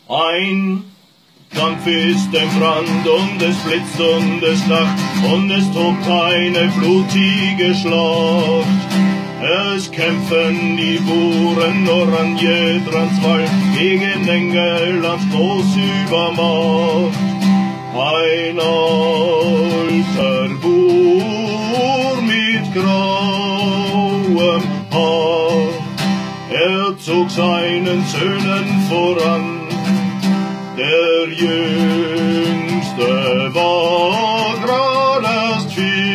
Ein Kampf ist im Brand und es blitzt und es lacht und es tobt eine blutige Schlacht. Es kämpfen die Buren Oranje Transvaal gegen Englands Großübermacht. Ein alter Bur mit grauem Haar, er zog seinen Söhnen voran. Der Jüngste war grad erst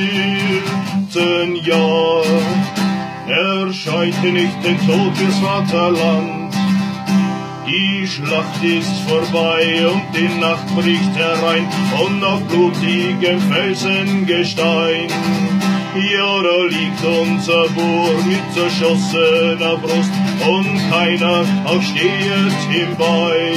14 Jahr. Er scheute nicht den Tod fürs Vaterland. Die Schlacht ist vorbei und die Nacht bricht herein und auf blutigem Felsengestein. Ja, da liegt unser Bur mit zerschossener Brust und keiner auch stehet ihm bei.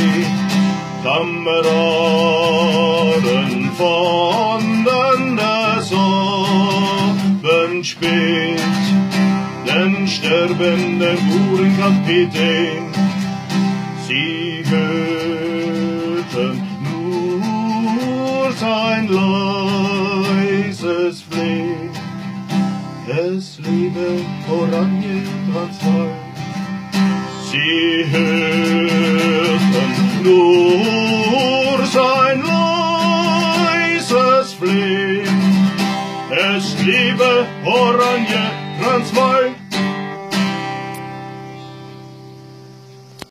Kameraden fanden das Abend spät, den sterbenden Burenkapitän. Sie hörten nur sein leises Flehen. Es lebe Oranje Transvaal. Sie hörten nur sein leises Flehen. Es lebe Oranje Transvaal.